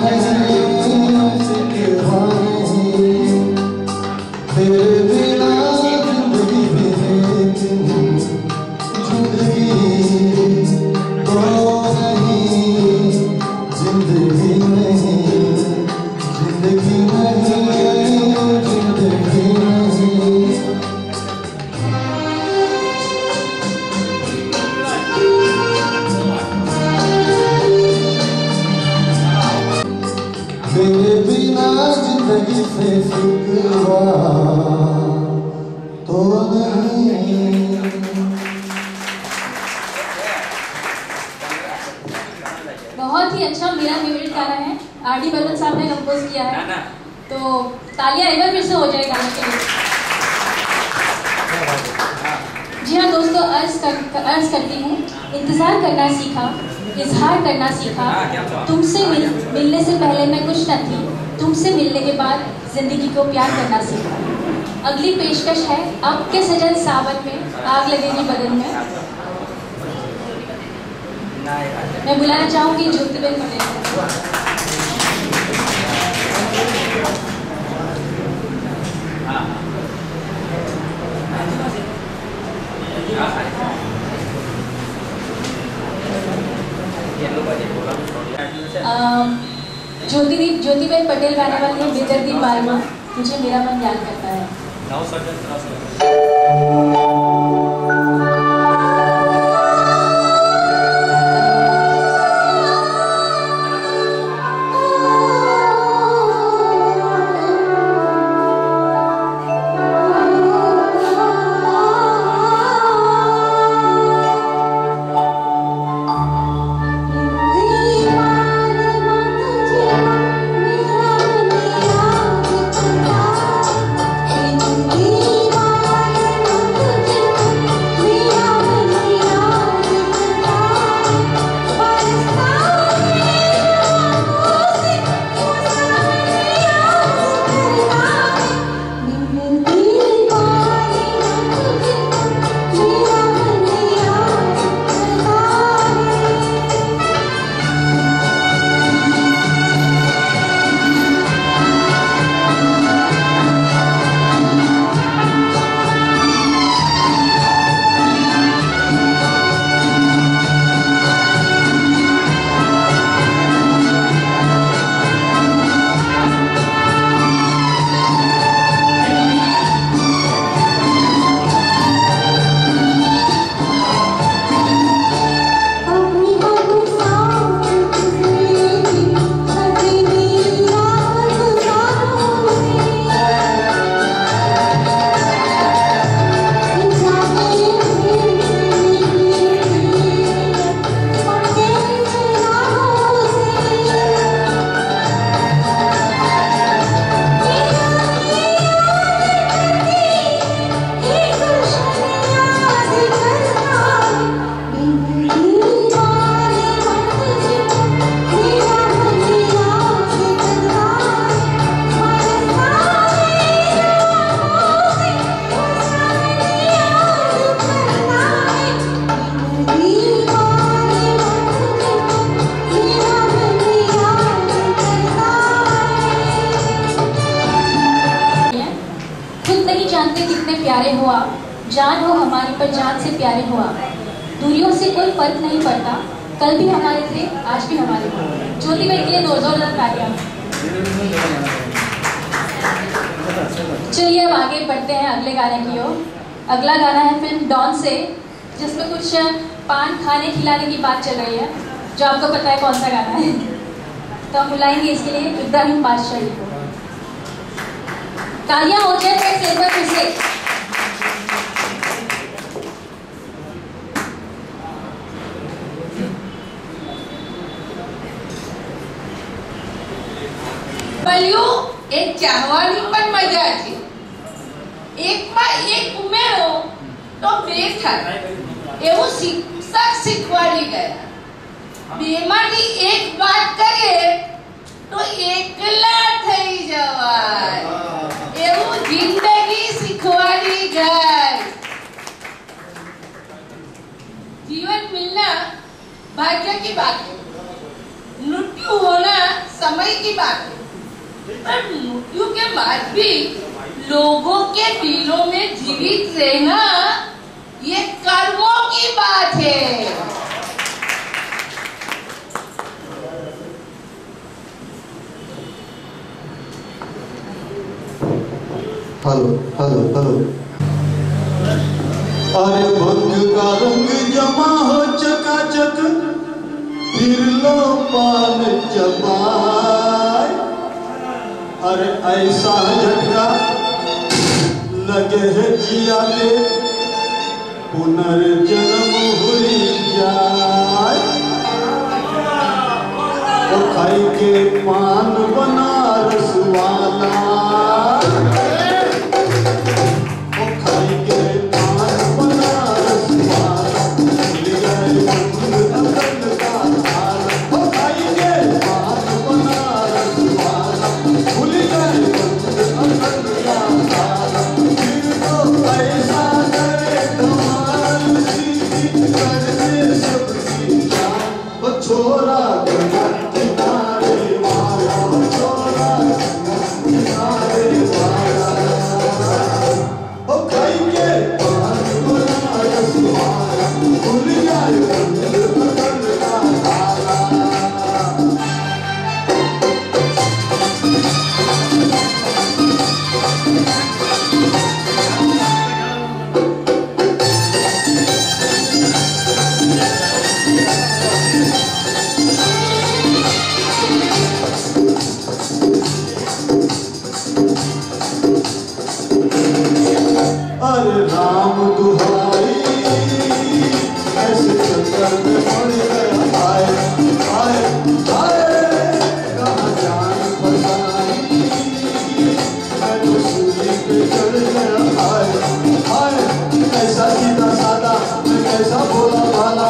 बहुत ही अच्छा, मेरा फेवरेट गाना है, आर.डी. बर्मन साहब ने कंपोज किया है, तो तालियां एक बार फिर से हो जाए गाने के लिए। जी हाँ दोस्तों, अर्ज करती हूँ, इंतजार करना सीखा, इजहार करना सीखा, तुमसे मिलने से पहले मैं कुछ न थी, तुमसे मिलने के बाद जिंदगी को प्यार करना सीखा। अगली पेशकश है आपके सजन सावन में आग लगेगी बदन में। मैं बुलाना चाहूंगी ज्योतिबेन पटेल। ज्योतिबेन पटेल गाने वाली है बेदर्दी बारमा, मुझे मेरा मन याद करता है। प्यारे हो आप, जान हो हमारी पर जान से प्यारे हो आप, दूरियों से कोई फर्क नहीं पड़ता, कल भी हमारे थे आज भी हमारे हो। ज्योतिबेन के लिए जोरदार तालियां। चलिए अब आगे बढ़ते हैं अगले गाने की ओर। अगला गाना है फिल्म डॉन से, जिसमें कुछ पान खाने खिलाने की बात चल रही है, जो आपको पता है कौन सा गाना है। तो हम बुलाएंगे इसके लिए इब्राहिम बादशाही को। तालियां हो जाए एक बार फिर से। એક ચાહવાની પણ મજા છે, એકમાં એક ઉમેરો તો બે થાય એવું શિક્ષક શીખવાડી ગયા। બેમાંથી એક વાત કરીએ તો એકલા થઈ જવાય એવું જિંદગી શીખવાડી ગઈ। जीवन मिलना भाग्य की बात है, मृत्यु होना समय की बात है, पर मृत्यु के बाद भी लोगों के दिलों में जीवित रहना ये कर्मों की बात है। Hello hello hello. अरे भंग का रंग जमा हो चकाचक, फिर लो पान चबाए। अरे ऐसा झटका लगे है जिया के, पुनर्जन्म हुई जाए। तो खाई के पान बनारस वाला, छोरा किनारे वाला, छोरा किनारे वाला, ओ खाई के पान बनारस वाला, भूल जाए बंद का ताला। अरे राम दुहाई ऐसे चक्कर में पड़ गया, आए आए आए कहाँ जान फसाई, मैं तो सूली पे चढ़ गया, आए आए कैसा सीधा सादा, मैं कैसा भोला भाला,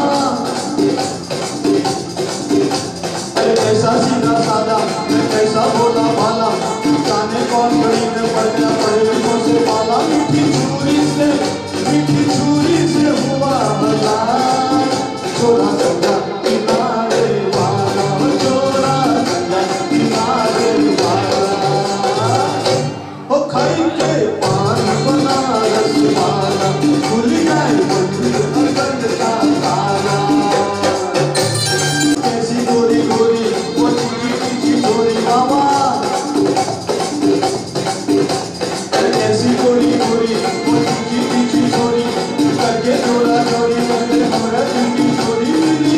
अरे कैसा सीधा सादा, मैं कैसा भोला भाला, जाने कौन घड़ी में पड़ गया पड़ेगा से पाला। मीठी छुरी से हुआ भला, छोरा गंगा किनारे वाला, छोरा गंगा किनारे वाला, ओ खाई के पान बनारस वाला, भूल जाए बंद का ताला। कैसी गोरी गोरी वो चिकी छोरी बाबा, ऐसी गोरी गोरी वो चिकी छोरी करके छोरा छोरी करके हमरा चिकी छोरी, मिली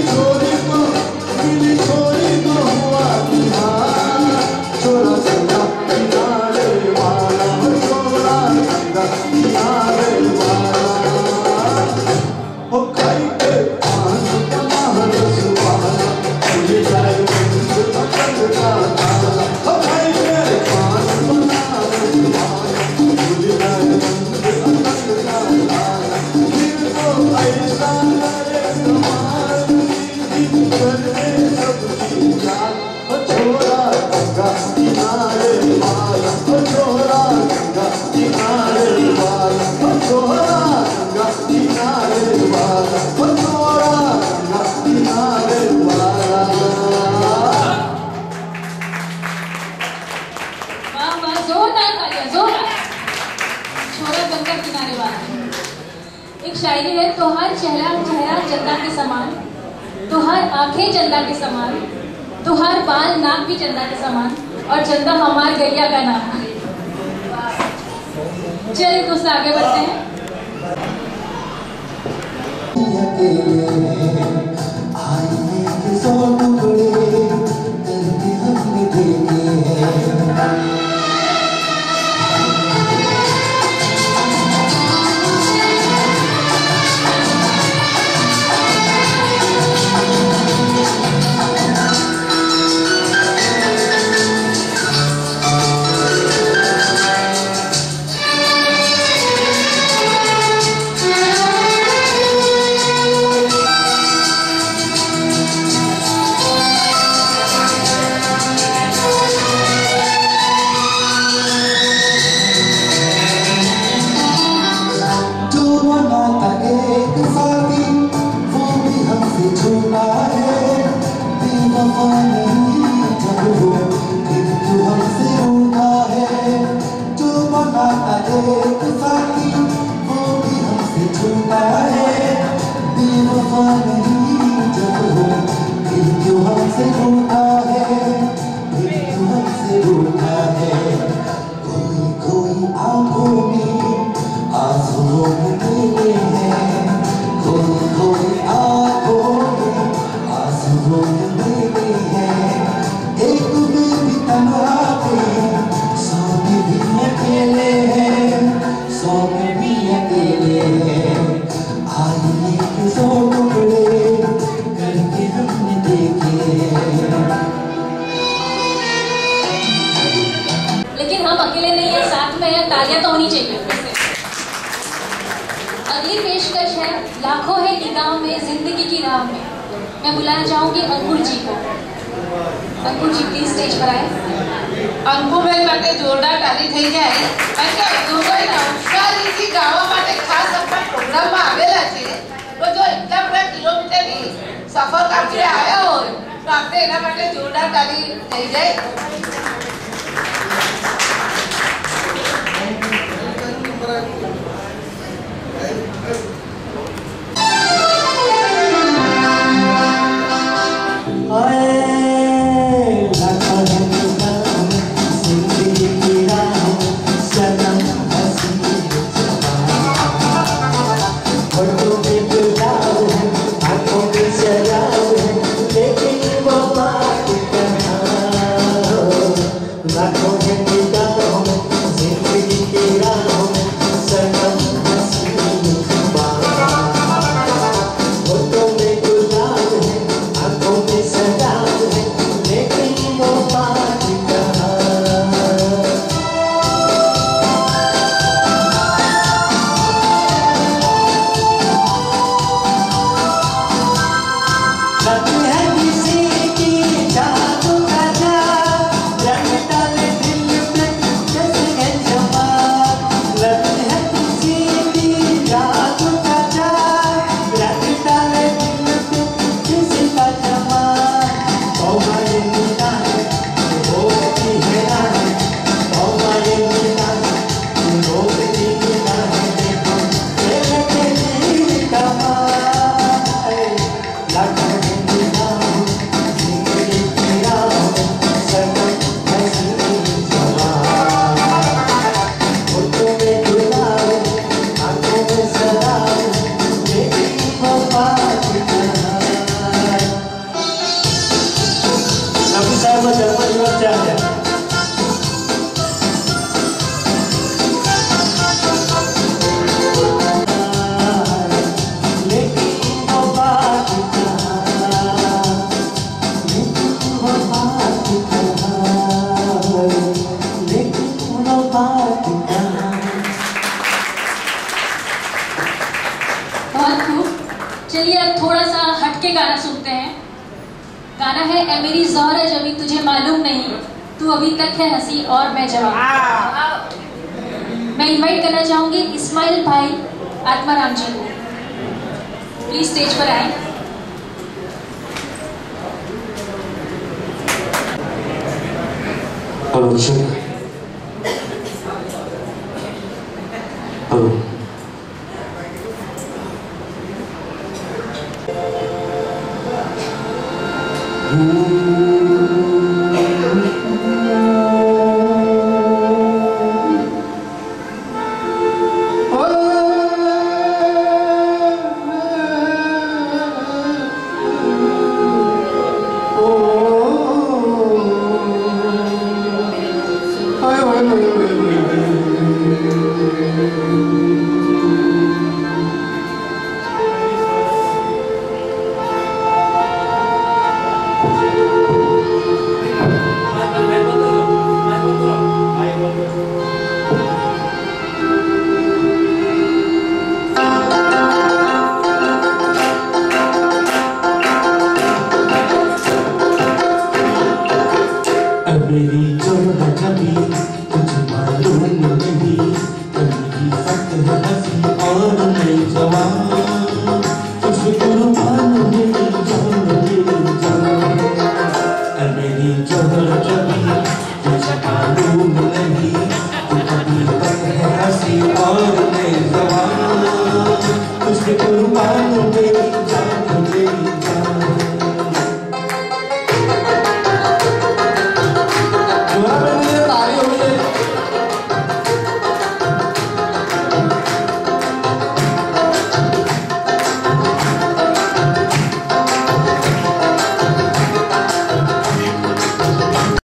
छोरी को हुआ बिहार, छोरा गंगा किनारे वाला, छोरा गंगा किनारे वाला, ओ खाई के पान बनारस वाला, भूल जाए बंद का ताला, ओ खाई के पान बनारस वाला, भूल जाए बंद का ताला। फिर तो ऐसा करे कमाल, करने सबकी जान, ओ छोरा गंगा किनारे वाला, ओ छोरा गंगा किनारे वाला, ओ छोरा गंगा किनारे वाला, ओ छोरा गंगा किनारे वाला। वाह वाह, जोरदार तालियां, जोरदार। छोरा गंगा किनारे वाला एक शायरी है। तो हर चेहरा चेहरा चंदा के समान, तो हर आंखें चंदा के समान, तो हर बाल नाक भी चंदा के समान, और चंदा हमार गैया का नाम। चलिए दोस्त आगे बढ़ते हैं। है या तालियां तो होनी चाहिए। अगली पेशकश है लाखों है निगाह में जिंदगी की राह में। मैं बुलाना चाहूंगी अंकुर जी को। अंकुर जी प्लीज स्टेज पर आए। અંકુબેન માટે જોરદાર તાળી થઈ જાય કારણ કે અંકુબેન નવસારીથી ગાવા માટે ખાસ આપણા પ્રોગ્રામમાં આવેલા છે તો જો એટલા બધા કિલોમીટરની સફર કાપીને આવ્યા હોય તો આપણે એના માટે જોરદાર તાળી થઈ જાય। चलिए अब थोड़ा सा हटके गाना सुनते हैं। गाना है ए मेरी ज़ौहरा जबी तुझे मालूम नहीं, तू अभी तक है हंसी और मैं जवान। मैं इनवाइट करना चाहूंगी इस्माइल भाई आत्माराम जी को, प्लीज स्टेज पर आए। हेलो हेलो मेरी ज़ौहरा जबी तुझे मालूम नहीं,